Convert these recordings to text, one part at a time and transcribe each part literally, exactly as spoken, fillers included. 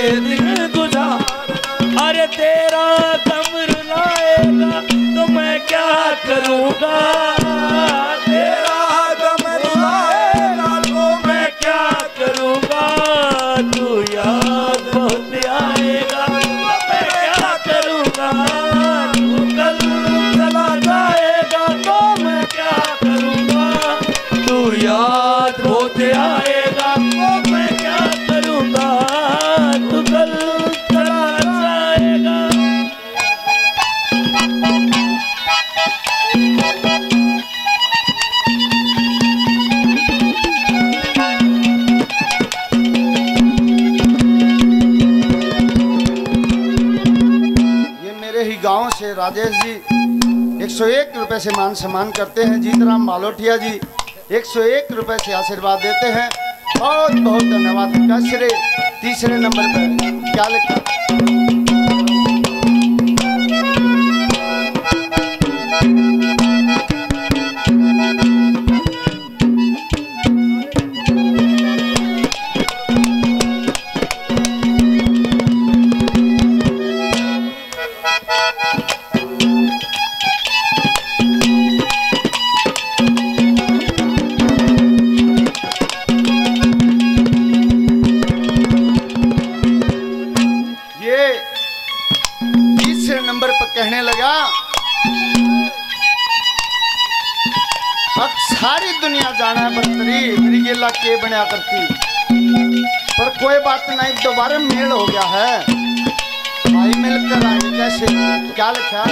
दिन गुजार। अरे तेरा कमर लाएगा तो मैं क्या करूँगा, तेरा कमर लाएगा तो मैं क्या करूँगा। तू याद बहुत आएगा तो मैं क्या करूँगा, तू कल चला जाएगा तो मैं क्या करूँगा। तू याद बहुत आएगा तो मैं क्या करूँगा, तू कल चला जाएगा। ये मेरे ही गांव से राजेश जी एक सौ एक रुपए से मान सम्मान करते हैं। जीतराम मालोटिया जी एक सौ एक रुपए से आशीर्वाद देते हैं। बहुत बहुत धन्यवाद। तीसरे तीसरे नंबर पर क्या लिखा, कहने लगा अब सारी दुनिया जाना बर्तरी मेरी गेला के बना करती, पर कोई बात नहीं, दोबारा मेल हो गया है भाई, मिलकर आएंगे कैसे। क्या लिखा,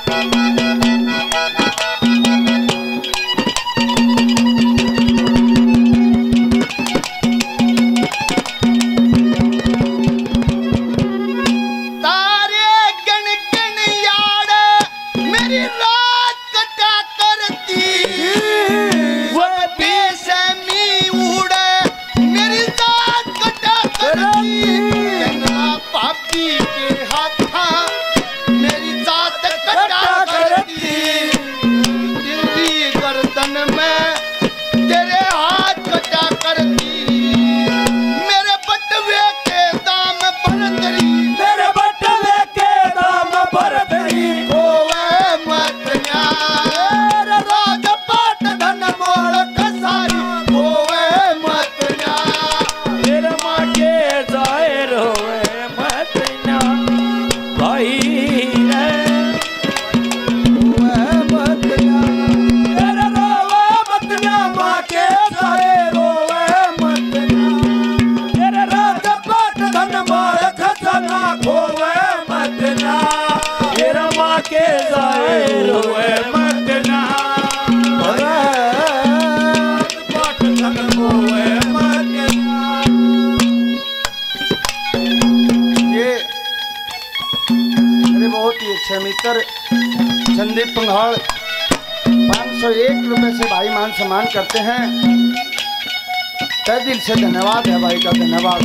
मित्र संदीप पंघाड़ पाँच सौ एक रुपए से भाई मान सम्मान करते हैं। तहे दिल से धन्यवाद है भाई का, धन्यवाद।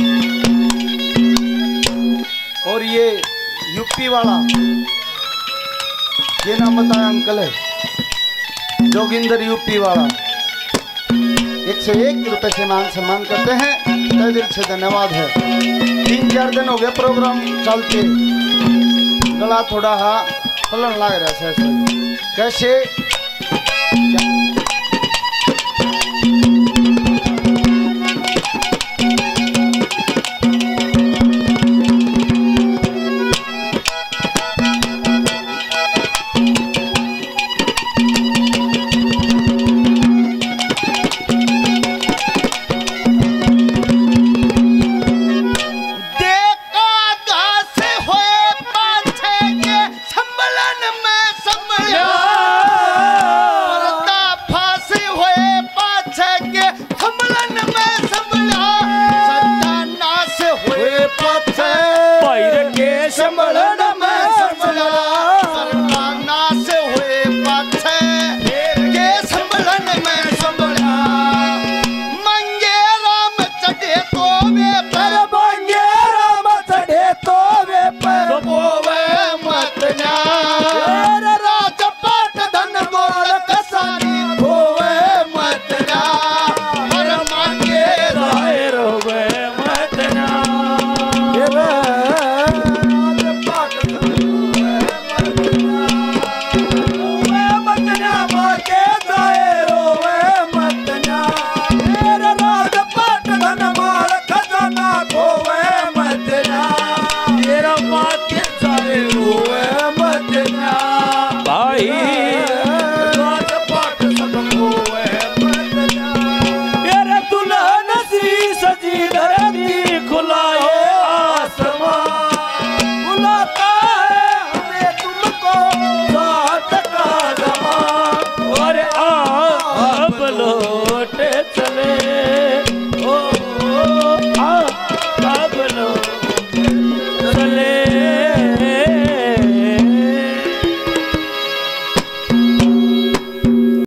और ये यूपी वाला, ये नाम बताया अंकल है जोगिंदर यूपी वाला, एक सौ एक रुपए से मान सम्मान करते हैं। तहे दिल से धन्यवाद है। तीन चार दिन हो गए प्रोग्राम चलते, गला थोड़ा हा फलन लग रहा है कैसे।